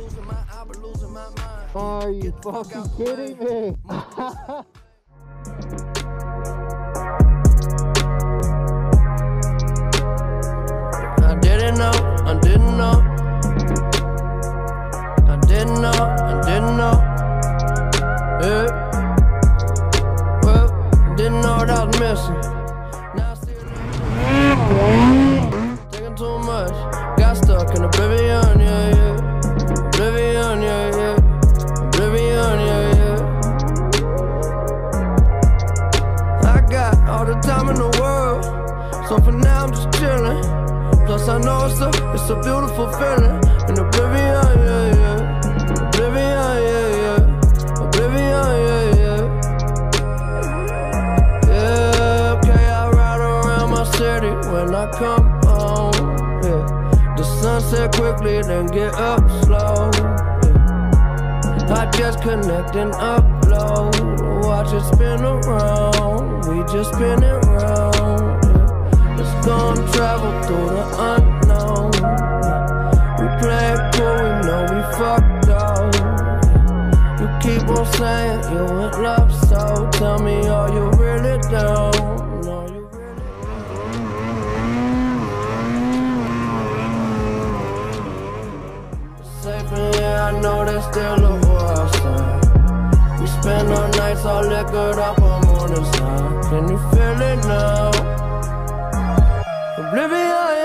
Are you fucking kidding me? I didn't know. I didn't know. Yeah. Well, didn't know what I was missing. Now I see it. Taking too much. Got stuck in oblivion, yeah, yeah. Oblivion, yeah, yeah. Oblivion, yeah, yeah. I got all the time in the world, so for now I'm just chilling. Plus I know it's a beautiful feeling. In oblivion, yeah, yeah. Oblivion, yeah, yeah. Oblivion, yeah, yeah. Yeah, okay, I ride around my city when I come home, yeah. The sunset quickly, then get up slow, yeah. I just connect and upload. Watch it spin around. We just spin it round, yeah. Let's go and travel through the unknown, yeah. We play it cool, we know we fucked up, yeah. You keep on saying you in love, so tell me, are you really down? Are you really down? Safe in here, I know there's still a war outside. We spend our nights all liquored up on morning sun. Can you feel it now? Oblivion.